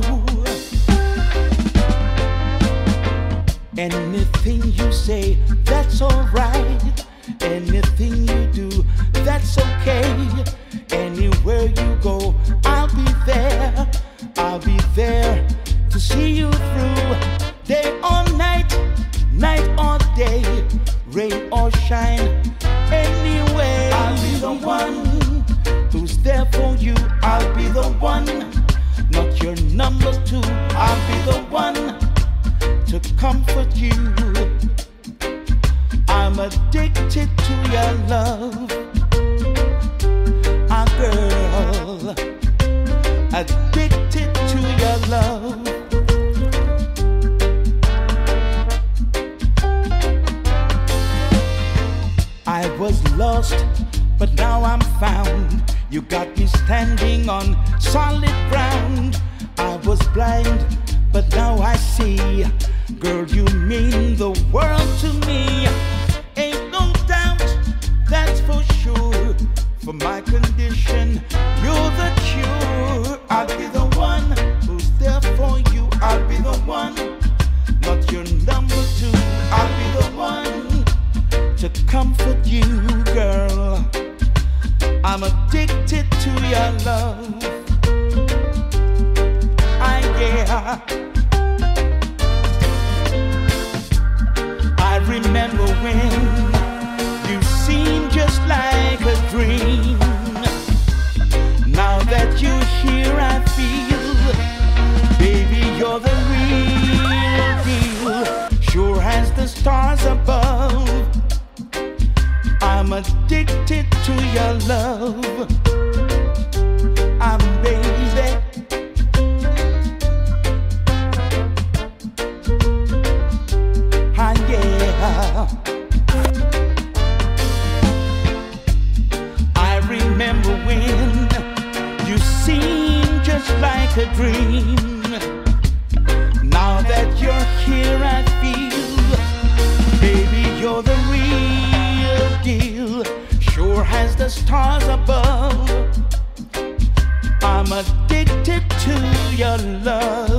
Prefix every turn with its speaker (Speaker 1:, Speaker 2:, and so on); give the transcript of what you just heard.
Speaker 1: Anything you say, that's alright. Anything you do, that's okay. Anywhere you go, I'll be there. I'll be there to see you through. Day or night, night or day, rain or shine. Anyway, I'll be the one who's there for you. I'll be the one, not your number two. I'll be the one to comfort you. I'm addicted to your love, a girl, addicted to your love. I was lost, but now I'm found. You got me standing on solid ground. I was blind, but now I see. Girl, you mean the world to me. Ain't no doubt, that's for sure. For my condition, you're the cure. I'll be the one who's there for you. I'll be the one, not your number two. I'll be the one to comfort you, girl. I'm addicted to your love. Yeah. I remember when you seemed just like a dream. Now that you're here, I feel, baby, you're the real deal. Sure as the stars above, I'm addicted to your love. I'm baby. I remember when you seemed just like a dream. Now that you're here, I feel, baby, you're the real deal. Sure as the stars above, I'm addicted to your love.